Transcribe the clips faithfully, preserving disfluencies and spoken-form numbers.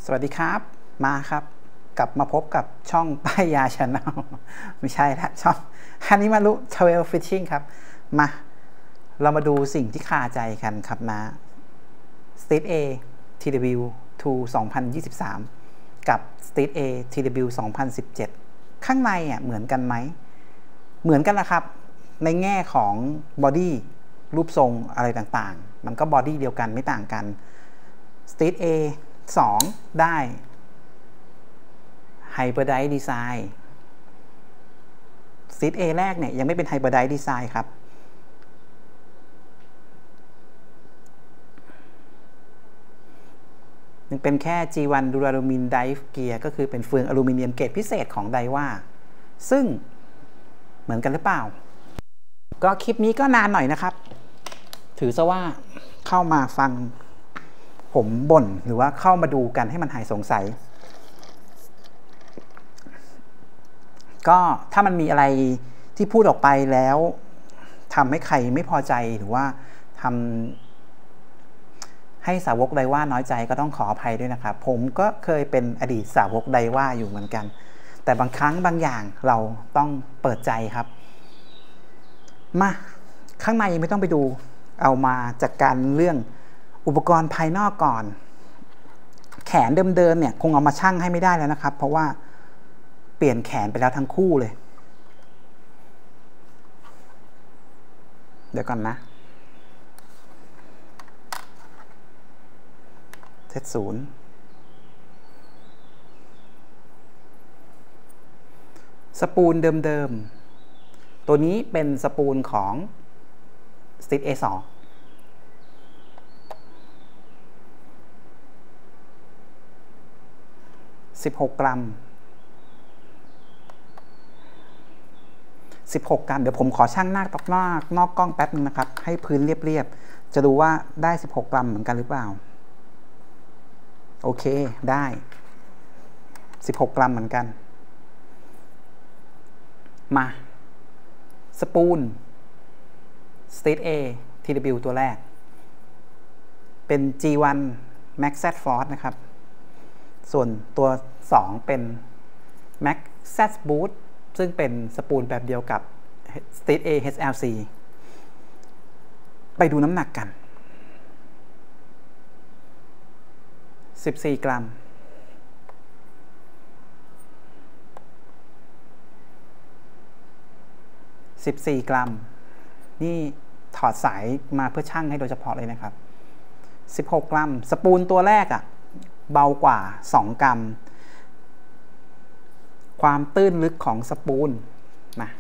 สวัสดีครับมาครับกลับมาพบกับช่องป้ายยาชาแนลไม่ใช่ละช่องฮันนี่มารุทราเวลฟิชชิ่งครับมาเรามาดูสิ่งที่คาใจกันครับนะ Street A ที ดับเบิลยู สองพันยี่สิบสาม กับ Street A ที ดับเบิลยู สองพันสิบเจ็ด ข้างในอ่ะเหมือนกันไหมเหมือนกันละครับในแง่ของบอดี้รูปทรงอะไรต่างๆมันก็บอดี้เดียวกันไม่ต่างกัน Street A สอง ได้ Hybridized Design Street A แรกเนี่ยยังไม่เป็น Hybridized Design ครับยังเป็นแค่ จี วัน Duralumin Drive Gear ก็คือเป็นเฟืองอลูมิเนียมเกรดพิเศษของไดว่าซึ่งเหมือนกันหรือเปล่าก็คลิปนี้ก็นานหน่อยนะครับถือซะว่าเข้ามาฟังผมบ่นหรือว่าเข้ามาดูกันให้มันหายสงสัยก็ถ้ามันมีอะไรที่พูดออกไปแล้วทำให้ใครไม่พอใจหรือว่าทำให้สาวกไดว่าน้อยใจก็ต้องขออภัยด้วยนะครับผมก็เคยเป็นอดีตสาวกไดว่าอยู่เหมือนกันแต่บางครั้งบางอย่างเราต้องเปิดใจครับมาข้างในไม่ต้องไปดูเอามาจัดการเรื่องอุปกรณ์ภายนอกก่อนแขนเดิมๆเนี่ยคงเอามาชั่งให้ไม่ได้แล้วนะครับเพราะว่าเปลี่ยนแขนไปแล้วทั้งคู่เลยเดี๋ยวก่อนนะเซตศูนย์สปูลเดิมๆตัวนี้เป็นสปูลของ Street เอ สองสิบหกกรัมสิบหกกรัมเดี๋ยวผมขอชั่งหน้าตอกนอกนอกกล้องแป๊บนึงนะครับให้พื้นเรียบๆจะดูว่าได้สิบหกกรัมเหมือนกันหรือเปล่าโอเคได้สิบหกกรัมเหมือนกันมาสปูล Street A ที ดับเบิลยู ตัวแรกเป็น จี วัน Max Z Force นะครับส่วนตัวสองเป็น Max Z Boost ซึ่งเป็นสปูลแบบเดียวกับ Street A เอช แอล ซี ไปดูน้ำหนักกันสิบสี่กรัมสิบสี่กรัมนี่ถอดสายมาเพื่อชั่งให้โดยเฉพาะเลยนะครับสิบหกกรัมสปูลตัวแรกอะเบากว่าสองกรัมความตื้นลึกของสปูลนะ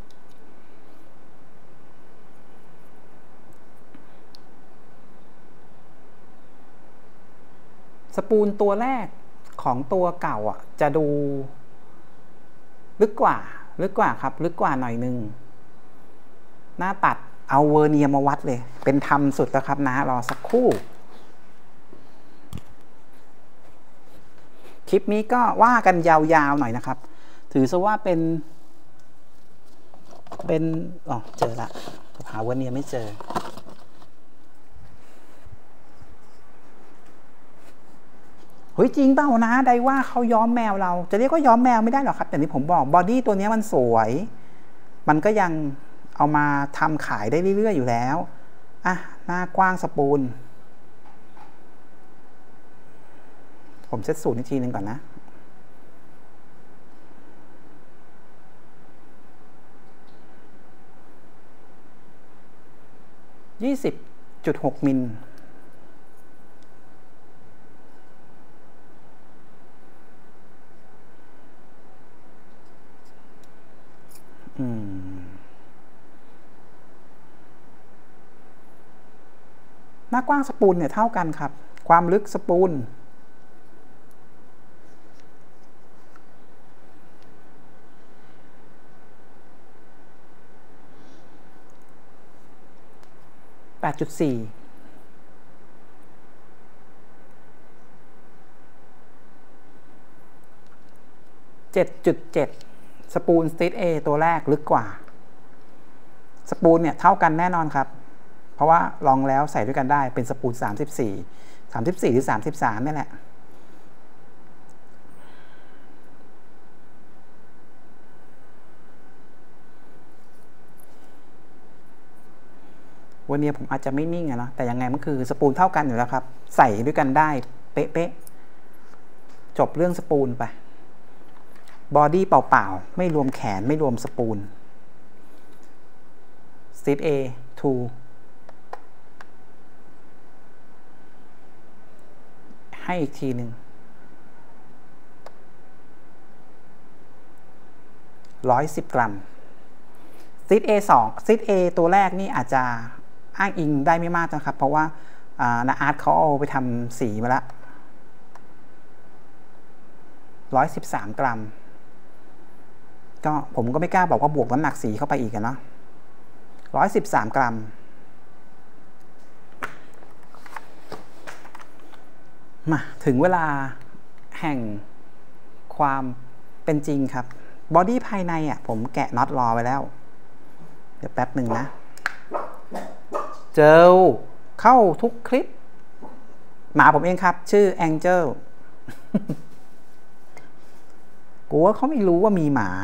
สปูลตัวแรกของตัวเก่าอ่ะจะดูลึกกว่าลึกกว่าครับลึกกว่าหน่อยนึงหน้าตัดเอาเวอร์เนียร์มาวัดเลยเป็นทำสุดแล้วครับนะรอสักครู่คลิปนี้ก็ว่ากันยาวๆหน่อยนะครับถือซะว่าเป็นเป็นอ๋อเจอละหาเวอร์เนียร์ไม่เจอเฮ้ยจริงเปล่านะไดว่าเขาย้อมแมวเราจะเรียกว่าย้อมแมวไม่ได้หรอกครับแต่ที่ผมบอกบอดี้ตัวนี้มันสวยมันก็ยังเอามาทำขายได้เรื่อยๆอยู่แล้วอ่ะหน้ากว้างสปูลผมเซตสูตรอีกทีหนึ่งก่อนนะยี่สิบจุดหกมิลอืมหน้ากว้างสปูลเนี่ยเท่ากันครับความลึกสปูลแปดจุดสี่ เจ็ดจุดเจ็ด สปูล Street A ตัวแรกลึกกว่าสปูลเนี่ยเท่ากันแน่นอนครับเพราะว่าลองแล้วใส่ด้วยกันได้เป็นสปูลสามสิบสี่ สามสิบสี่หรือสามสิบสามนี่แหละวันนี้ผมอาจจะไม่นิ่งอะนะแต่ยังไงมันคือสปูลเท่ากันอยู่แล้วครับใส่ด้วยกันได้เป๊ะๆจบเรื่องสปูลไปบอดี้เปล่าๆไม่รวมแขนไม่รวมสปูลสตีท A ทู ให้อีกทีหนึ่งร้อยสิบกรัมซิด เอ สองซิด A ตัวแรกนี่อาจจะอ้างอิงได้ไม่มากนะครับเพราะว่านาอาร์ตเขาเอาไปทำสีมาแล้วร้อยสิบสามกรัมก็ผมก็ไม่กล้าบอกว่าบวกน้ำหนักสีเข้าไปอีกเนาะร้อยสิบสามกรัมมาถึงเวลาแห่งความเป็นจริงครับบอดี้ภายในอ่ะผมแกะน็อตรอไว้แล้วเดี๋ยวแป๊บหนึ่งนะเจอเข้าทุกคลิปหมาผมเองครับชื่อแองเจิลกูว่าเขาไม่รู้ว่ามีหมา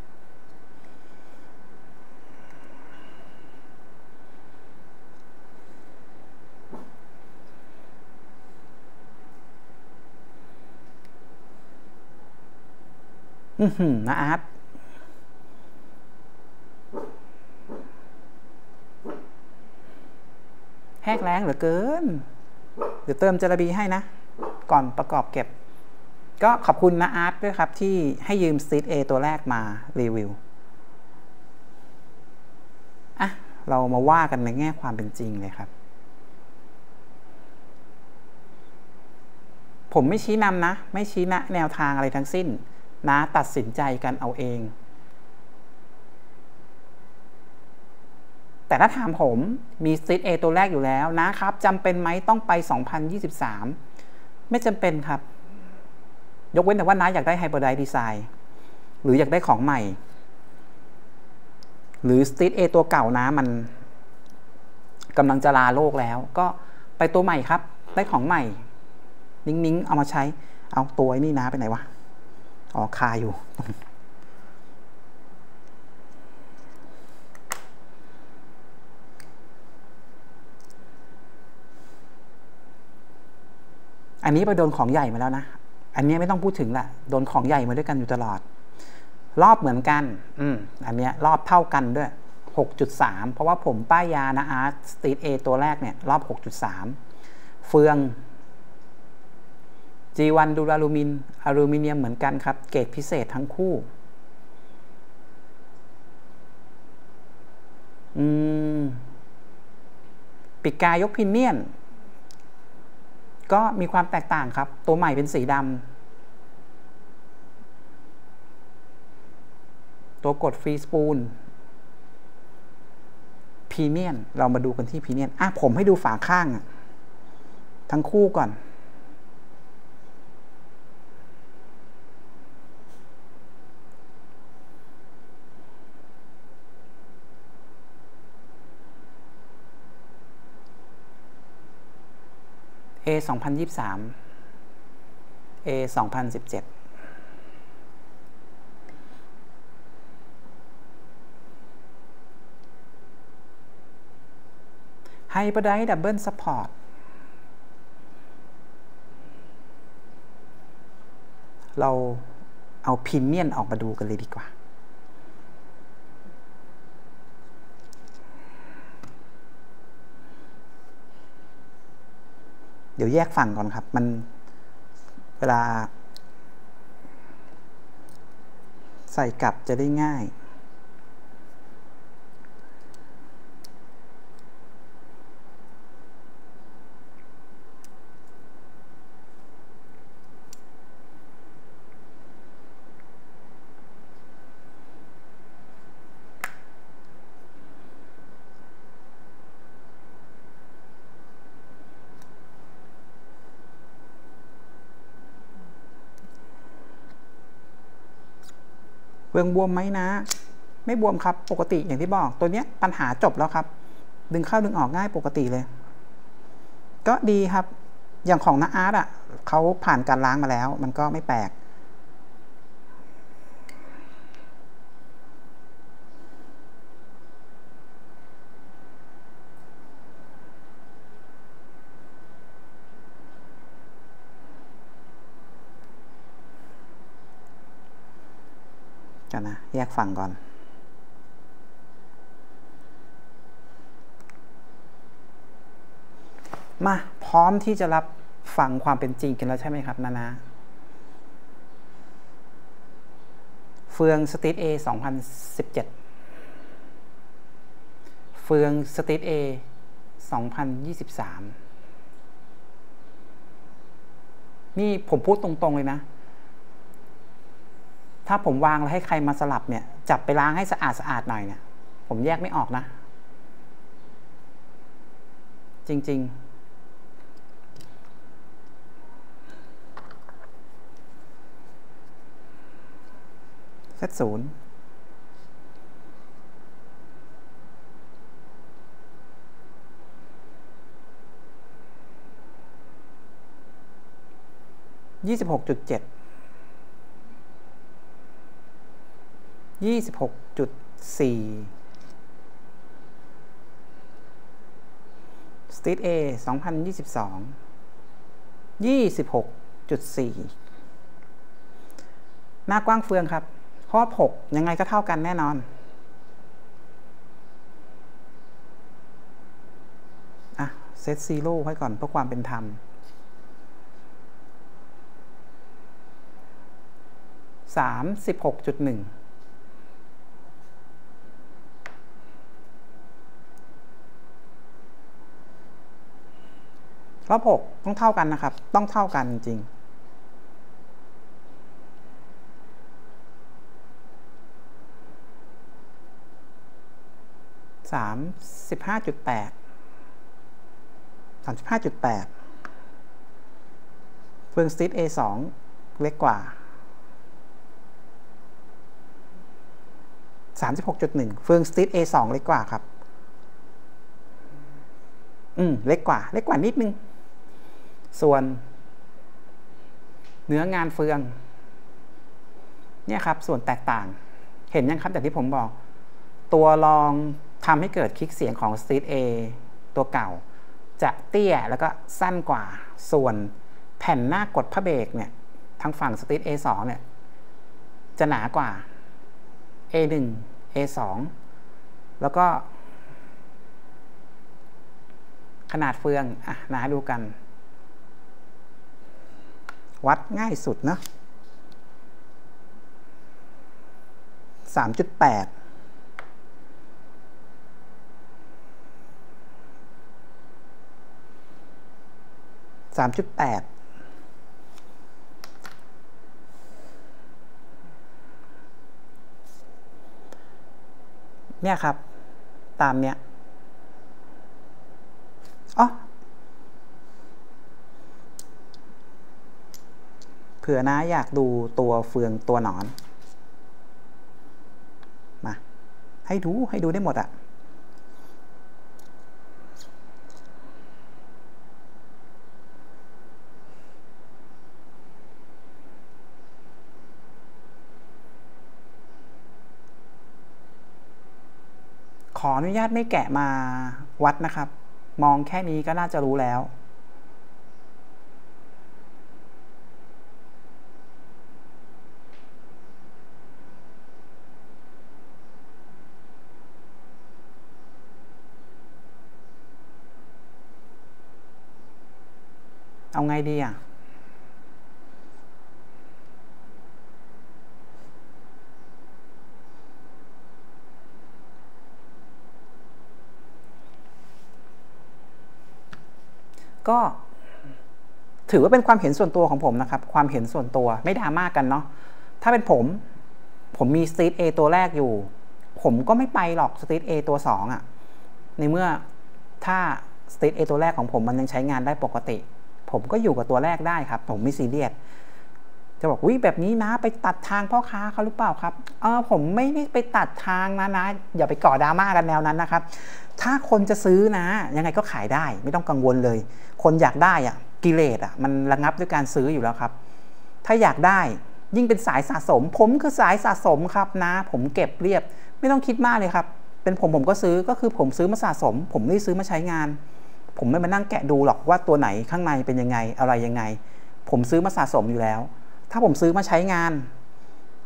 อือหือนะอาร์ตแหกแรงเหลือเกินเดี๋ยวเติมจาระบีให้นะก่อนประกอบเก็บก็ขอบคุณนะอาร์ตด้วยครับที่ให้ยืมสตีท A ตัวแรกมารีวิวอ่ะเรามาว่ากันในแง่ความเป็นจริงเลยครับผมไม่ชี้นำนะไม่ชี้แนะแนวทางอะไรทั้งสิ้นนะตัดสินใจกันเอาเองแต่ถ้าถามผมมีสตีท A ตัวแรกอยู่แล้วนะครับจำเป็นไหมต้องไปสองพันยี่สิบสามไม่จำเป็นครับยกเว้นแต่ว่าน้าอยากได้ไฮเปอร์ไดดีไซน์หรืออยากได้ของใหม่หรือสตีท A ตัวเก่านะมันกำลังจะลาโลกแล้วก็ไปตัวใหม่ครับได้ของใหม่นิ้งๆเอามาใช้เอาตัวนี้นะไปไหนวะอ๋อคาอยู่อันนี้ไปโดนของใหญ่มาแล้วนะอันนี้ไม่ต้องพูดถึงละโดนของใหญ่มาด้วยกันอยู่ตลอดรอบเหมือนกันอืมอันนี้รอบเท่ากันด้วย หกจุดสาม เพราะว่าผมป้ายยานะอาร์ตสตีท A ตัวแรกเนี่ยรอบ หกจุดสาม เฟือง จี วัน ดูราลูมินอลูมิเนียมเหมือนกันครับเกรดพิเศษทั้งคู่อืมปีกกายกพินเนียนก็มีความแตกต่างครับตัวใหม่เป็นสีดำตัวกดฟรีสปูลพีเนียนเรามาดูกันที่พีเนียนอ่ะผมให้ดูฝาข้างทั้งคู่ก่อน A สองพันยี่สิบสาม A สองพันสิบเจ็ดไฮเปอร์ไดดับเบิลซัพพอร์ตเราเอาพรีเมียมออกมาดูกันเลยดีกว่าเดี๋ยวแยกฝั่งก่อนครับมันเวลาใส่กลับจะได้ง่าย เฟืองบวมไหมนะไม่บวมครับปกติอย่างที่บอกตัวนี้ปัญหาจบแล้วครับดึงเข้าดึงออกง่ายปกติเลยก็ดีครับอย่างของน้าอาร์ตอ่ะเขาผ่านการล้างมาแล้วมันก็ไม่แปลกกันนะแยกฝั่งก่อนมาพร้อมที่จะรับฟังความเป็นจริงกันแล้วใช่ไหมครับนานะเฟืองสตรีท A สองพันสิบเจ็ดเฟืองสตรีท A สองพันยี่สิบสามนี่ผมพูดตรงๆเลยนะถ้าผมวางแล้วให้ใครมาสลับเนี่ยจับไปล้างให้สะอาดสะอาดหน่อยเนี่ยผมแยกไม่ออกนะจริงๆเซตศูนย์ยี่สิบหกจุดเจ็ดยี่สิบหกจุดสี่สตรีท A สองพันยี่สิบสองยี่สิบหกจุดสี่หน้ากว้างเฟืองครับครอบหกยังไงก็เท่ากันแน่นอนอ่ะเซตซีโร่ไว้ก่อนเพื่อความเป็นธรรมสามสิบหกจุดหนึ่งรอบหกต้องเท่ากันนะครับต้องเท่ากันจริงสามสิบห้าจุดแปดสามสิบห้าจุดแปดเฟืองสตรีท A สองเล็กกว่าสามสิบหกจุดหนึ่งเฟืองสตรีท A สองเล็กกว่าครับอืมเล็กกว่าเล็กกว่านิดนึงส่วนเนื้องานเฟืองเนี่ยครับส่วนแตกต่างเห็นยังครับจากที่ผมบอกตัวรองทำให้เกิดคลิกเสียงของ Street A ตัวเก่าจะเตี้ยแล้วก็สั้นกว่าส่วนแผ่นหน้ากดพระเบรกเนี่ยทางฝั่ง Street เอ สอง เนี่ยจะหนากว่า เอ หนึ่ง เอ สอง แล้วก็ขนาดเฟืองอ่ะนาดูกันวัดง่ายสุดนะ สามจุดแปดสามจุดแปดเนี่ยครับตามเนี้ยอ๋อเผื่อนะอยากดูตัวเฟืองตัวหนอนมาให้ดูให้ดูได้หมดอะขออนุญาตไม่แกะมาวัดนะครับมองแค่นี้ก็น่าจะรู้แล้วเอาไงดีอ่ะก็ถือว่าเป็นความเห็นส่วนตัวของผมนะครับความเห็นส่วนตัวไม่ดราม่ากันเนาะถ้าเป็นผมผมมี Street A ตัวแรกอยู่ผมก็ไม่ไปหรอก Street A ตัวสองอ่ะในเมื่อถ้า Street A ตัวแรกของผมมันยังใช้งานได้ปกติผมก็อยู่กับตัวแรกได้ครับผมไม่ซีเรียสจะบอกวิแบบนี้นะไปตัดทางพ่อค้าเขาหรือเปล่าครับเออผมไม่ได้ไปตัดทางนะนะอย่าไปก่อดราม่ากันแนวนั้นนะครับถ้าคนจะซื้อนะยังไงก็ขายได้ไม่ต้องกังวลเลยคนอยากได้อะกิเลสอะมันระงับด้วยการซื้ออยู่แล้วครับถ้าอยากได้ยิ่งเป็นสายสะสมผมคือสายสะสมครับนะผมเก็บเรียบไม่ต้องคิดมากเลยครับเป็นผมผมก็ซื้อก็คือผมซื้อมาสะสมผมไม่ได้ซื้อมาใช้งานผมไม่มานั่งแกะดูหรอกว่าตัวไหนข้างในเป็นยังไงอะไรยังไงผมซื้อมาสะสมอยู่แล้วถ้าผมซื้อมาใช้งาน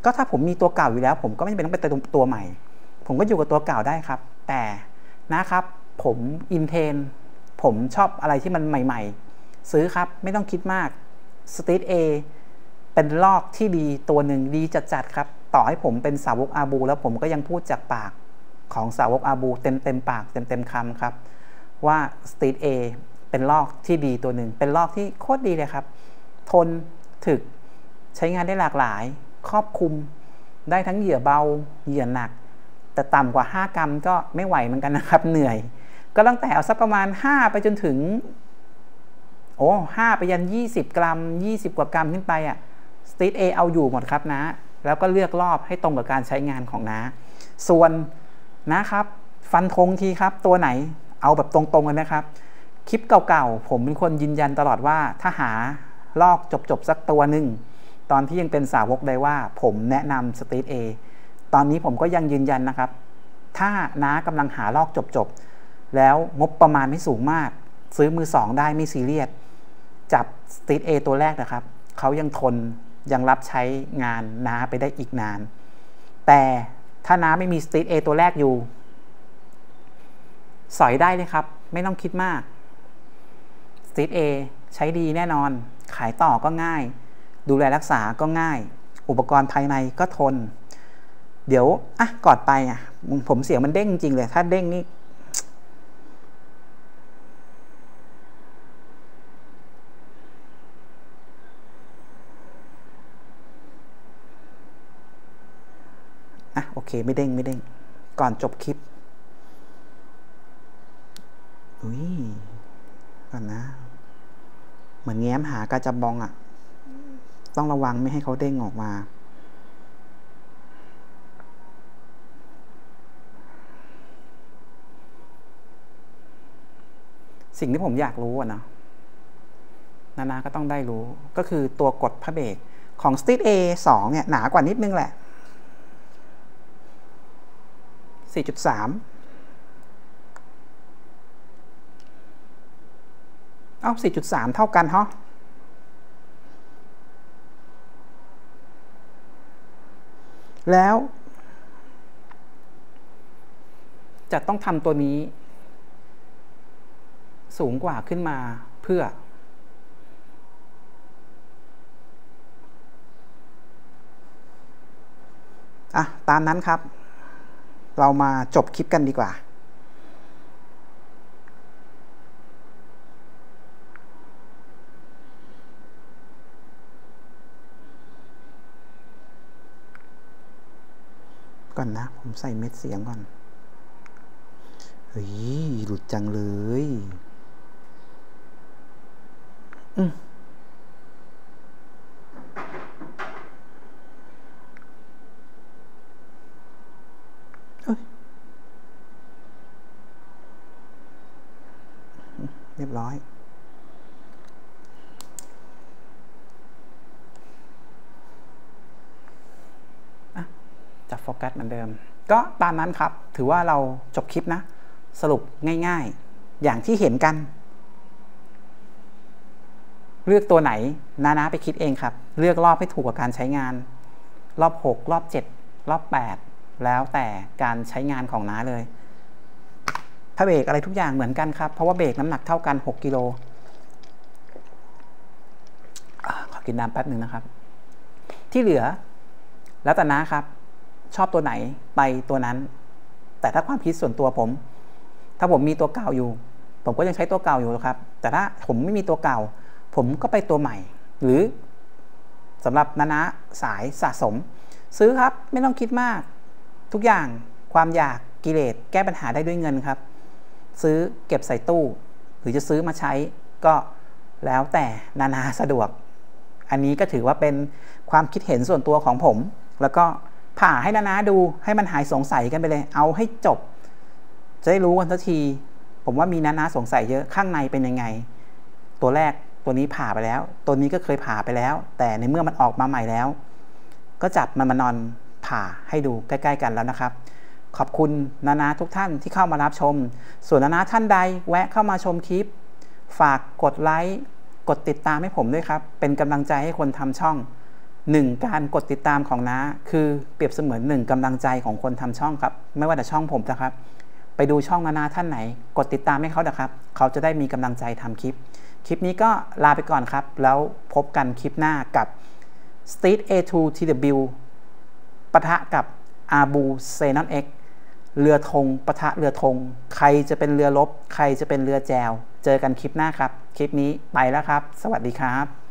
ก็ถ้าผมมีตัวเก่าอยู่แล้วผมก็ไม่จำเป็นต้องไปเติมตัวใหม่ผมก็อยู่กับตัวเก่าได้ครับแต่นะครับผมอินเทนผมชอบอะไรที่มันใหม่ๆซื้อครับไม่ต้องคิดมาก Street A เป็นลอกที่ดีตัวหนึ่งดีจัดๆครับต่อให้ผมเป็นสาวกอาบูแล้วผมก็ยังพูดจากปากของสาวกอาบูเต็มเต็มปากเต็มเต็มคำครับว่า Street A เป็นลอกที่ดีตัวหนึ่งเป็นลอกที่โคตรดีเลยครับทนถึกใช้งานได้หลากหลายครอบคลุมได้ทั้งเหยื่อเบาเหยื่อหนักแต่ต่ำกว่าห้ากรัมก็ไม่ไหวเหมือนกันนะครับเหนื่อยก็ตั้งแต่เอาสักประมาณห้าไปจนถึงโอ้ห้าไปยันยี่สิบกรัมยี่สิบกว่ากรัมขึ้นไปอ่ะ Street A เอาอยู่หมดครับนะแล้วก็เลือกรอบให้ตรงกับการใช้งานของน้าส่วนนะครับฟันธงทีครับตัวไหนเอาแบบตรงๆกันนะครับคลิปเก่าๆผมเป็นคนยืนยันตลอดว่าถ้าหาลอกจบๆสักตัวหนึ่งตอนที่ยังเป็นสาวกได้ว่าผมแนะนำ Street A ตอนนี้ผมก็ยังยืนยันนะครับถ้าน้ากำลังหาลอกจบๆแล้วงบประมาณไม่สูงมากซื้อมือสองได้ไม่ซีเรียสจับ Street A ตัวแรกนะครับเขายังทนยังรับใช้งานน้าไปได้อีกนานแต่ถ้าน้าไม่มี Street A ตัวแรกอยู่สอยได้เลยครับไม่ต้องคิดมาก Street A ใช้ดีแน่นอนขายต่อก็ง่ายดูแลรักษาก็ง่ายอุปกรณ์ภายในก็ทนเดี๋ยวอ่ะก่อนไปอ่ะผมเสียงมันเด้งจริงเลยถ้าเด้งนี่อ่ะโอเคไม่เด้งไม่เด้งก่อนจบคลิปอุ้ยก่อนนะเหมือนแง้มหากระจับบองอ่ะต้องระวังไม่ให้เขาเด้งออกมาสิ่งที่ผมอยากรู้อะนะนานาก็ต้องได้รู้ก็คือตัวกดพระเบรกของ Street A สองเนี่ยหนากว่านิดนึงแหละ สี่จุดสาม เอ้า สี่จุดสาม เท่ากันฮะแล้วจะต้องทำตัวนี้สูงกว่าขึ้นมาเพื่ออ่ะตามนั้นครับเรามาจบคลิปกันดีกว่าก่อนนะผมใส่เม็ดเสียงก่อนเฮ้ยหลุดจังเลยอืมเอ้ยเรียบร้อยจับโฟกัสเหมือนเดิมก็ตามนั้นครับถือว่าเราจบคลิปนะสรุปง่ายๆอย่างที่เห็นกันเลือกตัวไหนนานาไปคิดเองครับเลือกรอบให้ถูกกับการใช้งานรอบหกรอบเจ็ดรอบแปดแล้วแต่การใช้งานของน้าเลยถ้าเบรกอะไรทุกอย่างเหมือนกันครับเพราะว่าเบรกน้ำหนักเท่ากันหกกิโลขอกินน้ำแป๊บหนึ่งนะครับที่เหลือแล้วแต่น้าครับชอบตัวไหนไปตัวนั้นแต่ถ้าความคิดส่วนตัวผมถ้าผมมีตัวเก่าอยู่ผมก็ยังใช้ตัวเก่าอยู่ครับแต่ถ้าผมไม่มีตัวเก่าผมก็ไปตัวใหม่หรือสำหรับนานาสายสะสมซื้อครับไม่ต้องคิดมากทุกอย่างความอยากกิเลสแก้ปัญหาได้ด้วยเงินครับซื้อเก็บใส่ตู้หรือจะซื้อมาใช้ก็แล้วแต่นานาสะดวกอันนี้ก็ถือว่าเป็นความคิดเห็นส่วนตัวของผมแล้วก็ผ่าให้นานาดูให้มันหายสงสัยกันไปเลยเอาให้จบจะได้รู้กันสักทีผมว่ามีนานาสงสัยเยอะข้างในเป็นยังไงตัวแรกตัวนี้ผ่าไปแล้วตัวนี้ก็เคยผ่าไปแล้วแต่ในเมื่อมันออกมาใหม่แล้วก็จับมันมานอนผ่าให้ดูใกล้ๆกันแล้วนะครับขอบคุณนานาทุกท่านที่เข้ามารับชมส่วนนานาท่านใดแวะเข้ามาชมคลิปฝากกดไลค์กดติดตามให้ผมด้วยครับเป็นกำลังใจให้คนทำช่องหนึ่งการกดติดตามของน้าคือเปรียบเสมือนหนึ่งกำลังใจของคนทำช่องครับไม่ว่าแต่ช่องผมนะครับไปดูช่องนานาท่านไหนกดติดตามให้เขานะครับเขาจะได้มีกำลังใจทำคลิปคลิปนี้ก็ลาไปก่อนครับแล้วพบกันคลิปหน้ากับ Street เอ ทู ที ดับเบิลยู ปะทะกับอาบูเซนอนเอ็กเรือธงปะทะเรือธงใครจะเป็นเรือรบใครจะเป็นเรือแจวเจอกันคลิปหน้าครับคลิปนี้ไปแล้วครับสวัสดีครับ